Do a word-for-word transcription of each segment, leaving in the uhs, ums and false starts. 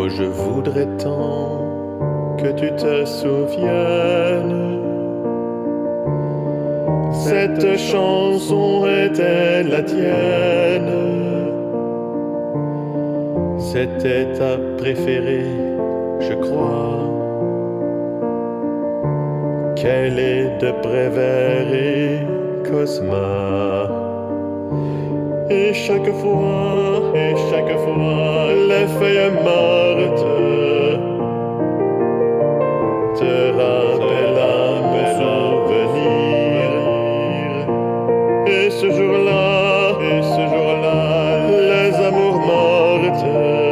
Oh, je voudrais tant que tu te souviennes. Cette chanson était la tienne. C'était ta préférée, je crois. Qu'elle est de Prévert et Cosma. Et chaque fois, et chaque fois, les feuilles mortes te rappellent à mes souvenirs. Et ce jour-là, et ce jour-là, les amours mortes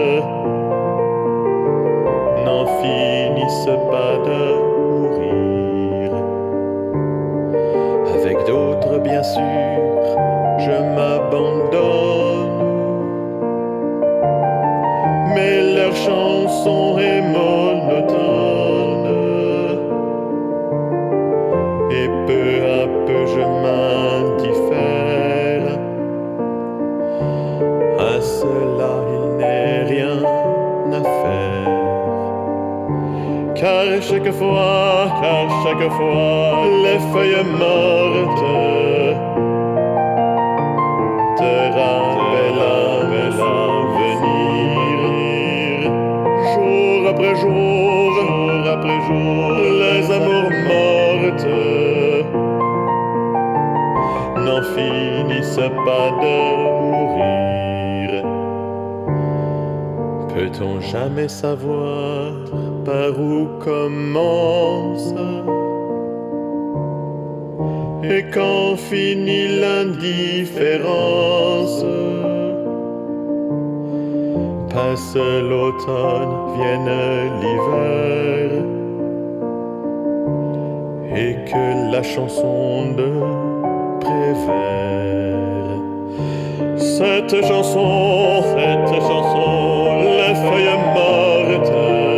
n'en finissent pas de mourir. Avec d'autres, bien sûr, je m'abandonne, mais leur chanson est monotone, et peu à peu je m'indiffère. À cela il n'est rien à faire, car chaque fois, car chaque fois, les feuilles mortes te rappellent à mes souvenirs. Jour après jour, jour après jour, les amours mortes n'en finissent pas de mourir. Peut-on jamais savoir par où commence et quand finit l'indifférence? Passe l'automne, vienne l'hiver, et que la chanson de Prévert, cette chanson, cette chanson, les feuilles mortes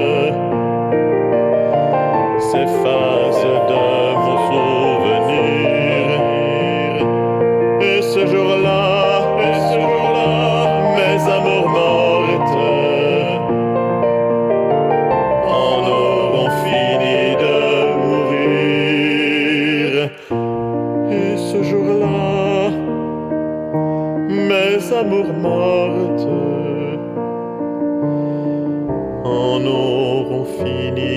s'effacent de mon souvenir. Et ce jour-là, et ce jour-là, mes amours mortes en auront fini de mourir. Et ce jour-là, mes amours mortes en auront fini